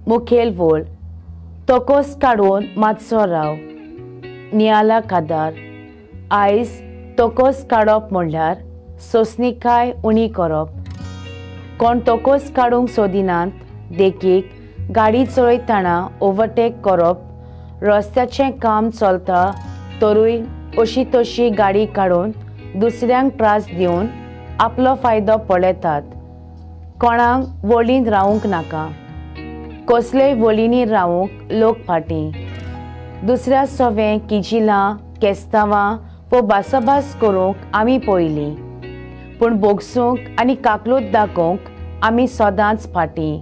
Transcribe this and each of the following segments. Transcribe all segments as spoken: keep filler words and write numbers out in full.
मुखेल वोल तोकोस काडून मातसो राव नियाला कादार आयज तोकोस काडप म्हणल्यार सोंसणीकाय उणी करप कोण तोकोस काडूंक सोदिनात देखीक गाडी चलयतना ओवरटेक करप रस्त्याचें काम चलता तरूय अशी तशी गाडी काडून दुसऱ्यांक त्रास दिवन आपलो फायदो पळयतात कोणाक वळीन रावूंक नाका कसलेय वळींनी रावूंक लोक फाटीं दुसऱ्या सोवें किजिलां केस्तांवां व भासाभास करूंक आमी पयलीं पूण बोगसूंक आनी काकलूत दाखोवंक आमी सदांच फाटीं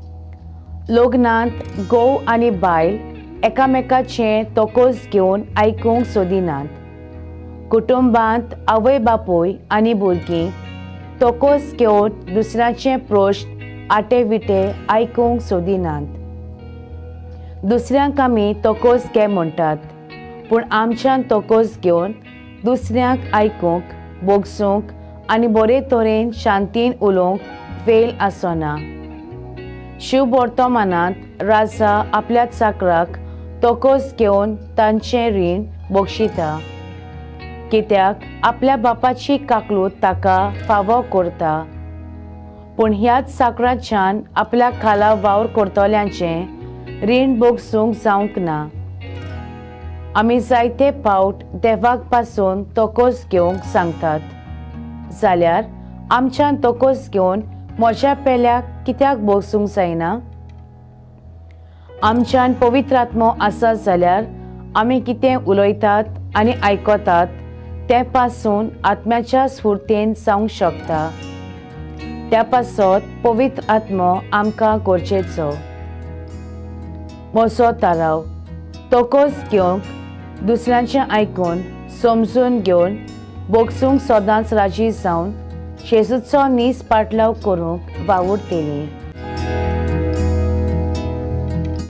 लग्नांत घोव आनी बायल एकामेकाचें तोकोस घेवन आयकूंक सोदिनात कुटुंबांत आवय बापूय आनी भुरगीं तोकोस घेवन दुसऱ्याचे प्रश्न आटे विटे आयकूंक सोदिनात दुसऱ्यांक आमी तोकोस घे म्हणटात पूण आमच्यान तोकोस घेवन दुसऱ्यांक आयकूंक बोगसूंक आनी बरे तरेन शांतीन उलोवंक वेळ आसना शिव वर्तमानांत राजा आपल्या चाकराक तोकोस घेवन तांचें रीण बक्षिता कित्याक आपल्या बापाची काकलूत ताका फावो करता पूण ह्याच चाकराच्यान आपल्या खाला वावर करतल्यांचें रीण बोगसूंक जावंक ना आमी जायते फावट देवाक पासून तोकोस घेवंक सांगतात जाल्यार आमच्यान तोकोस घेवन म्हज्या पेल्याक कित्याक बोगसूंक जायना आमच्यान पवित्र आत्मो आसा जाल्यार आमी कितें उलयतात आनी आयकतात ते पासून आत्म्याच्या स्फूर्तेन जावंक शकता त्या पासत पवित्र आत्मो आमकां गरजेचो म्हजो थाराव तोकोस घेवंक दुसऱ्यांचें आयकून समजून घेवन बोगसूंक सदांच राजी जावन जेजूचो नीस पाटलाव करूंक वावूरतेली